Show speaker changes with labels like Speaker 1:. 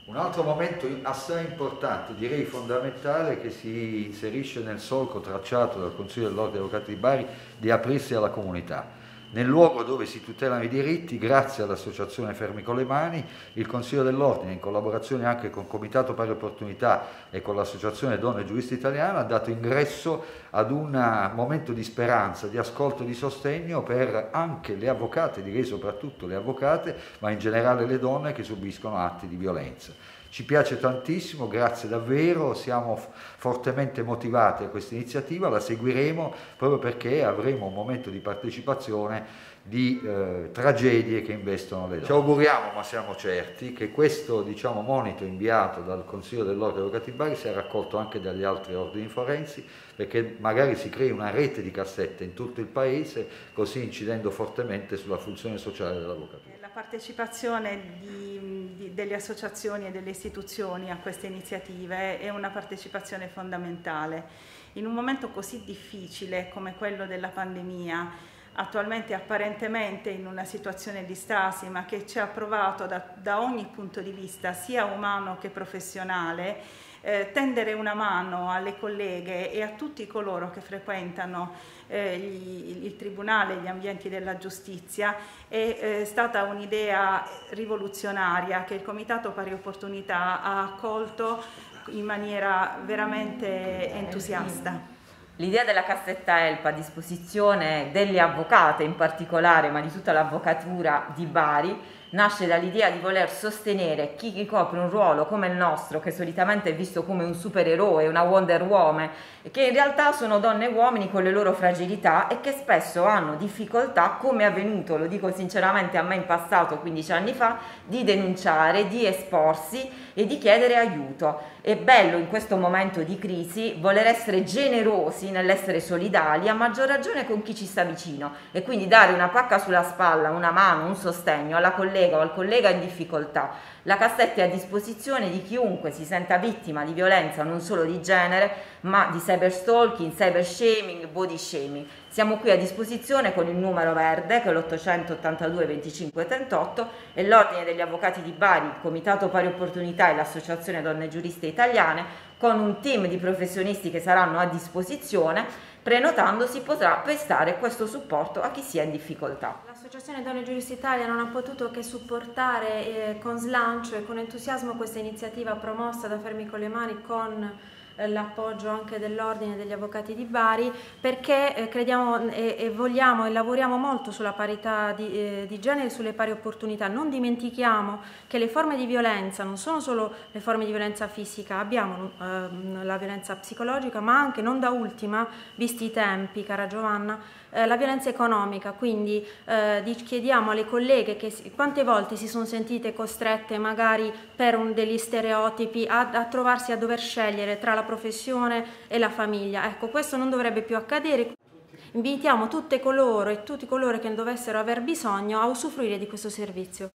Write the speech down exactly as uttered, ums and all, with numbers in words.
Speaker 1: Un altro momento assai importante, direi fondamentale, che si inserisce nel solco tracciato dal Consiglio dell'Ordine degli Avvocati di Bari di aprirsi alla comunità. Nel luogo dove si tutelano i diritti, grazie all'Associazione Fermi con le Mani, il Consiglio dell'Ordine, in collaborazione anche con Comitato Pari Opportunità e con l'Associazione Donne Giuristi Italiane, ha dato ingresso ad un momento di speranza, di ascolto, di sostegno per anche le avvocate, direi soprattutto le avvocate, ma in generale le donne che subiscono atti di violenza. Ci piace tantissimo, grazie davvero, siamo fortemente motivati a questa iniziativa, la seguiremo proprio perché avremo un momento di partecipazione di eh, tragedie che investono le donne. Ci auguriamo, ma siamo certi, che questo diciamo, monito inviato dal Consiglio dell'Ordine degli Avvocati di Bari sia raccolto anche dagli altri ordini forensi, perché magari si crei una rete di cassette in tutto il paese, così incidendo fortemente sulla funzione sociale dell'avvocatura.
Speaker 2: La partecipazione di, di, delle associazioni e delle istituzioni a queste iniziative è una partecipazione fondamentale. In un momento così difficile come quello della pandemia, attualmente apparentemente in una situazione di stasi, ma che ci ha provato da, da ogni punto di vista, sia umano che professionale, eh, tendere una mano alle colleghe e a tutti coloro che frequentano eh, gli, il Tribunale, gli ambienti della giustizia, è eh, stata un'idea rivoluzionaria che il Comitato Pari Opportunità ha accolto in maniera veramente entusiasta.
Speaker 3: L'idea della cassetta E L P a disposizione delle avvocate in particolare, ma di tutta l'avvocatura di Bari, nasce dall'idea di voler sostenere chi ricopre un ruolo come il nostro, che solitamente è visto come un supereroe, una Wonder Woman, e che in realtà sono donne e uomini con le loro fragilità e che spesso hanno difficoltà, come è avvenuto, lo dico sinceramente a me in passato, quindici anni fa, di denunciare, di esporsi e di chiedere aiuto. È bello in questo momento di crisi voler essere generosi nell'essere solidali, a maggior ragione con chi ci sta vicino, e quindi dare una pacca sulla spalla, una mano, un sostegno alla collega o al collega in difficoltà. La cassetta è a disposizione di chiunque si senta vittima di violenza non solo di genere, ma di cyberstalking, cybershaming, body shaming. Siamo qui a disposizione con il numero verde, che è l'ottocentottantadue venticinque trentotto, e l'Ordine degli Avvocati di Bari, il Comitato Pari Opportunità e l'Associazione Donne Giuriste Italiane, con un team di professionisti che saranno a disposizione. Prenotando si potrà prestare questo supporto a chi sia in difficoltà.
Speaker 4: L'Associazione Donne Giuristi Italia non ha potuto che supportare eh, con slancio e con entusiasmo questa iniziativa promossa da Fermi con le Mani con l'appoggio anche dell'Ordine degli Avvocati di Bari, perché eh, crediamo e, e vogliamo e lavoriamo molto sulla parità di, eh, di genere e sulle pari opportunità. Non dimentichiamo che le forme di violenza non sono solo le forme di violenza fisica, abbiamo eh, la violenza psicologica, ma anche, non da ultima, visti i tempi, cara Giovanna, eh, la violenza economica. Quindi eh, chiediamo alle colleghe che quante volte si sono sentite costrette magari per un, degli stereotipi a, a trovarsi a dover scegliere tra la professione e la famiglia. Ecco, questo non dovrebbe più accadere. Invitiamo tutte coloro e tutti coloro che dovessero aver bisogno a usufruire di questo servizio.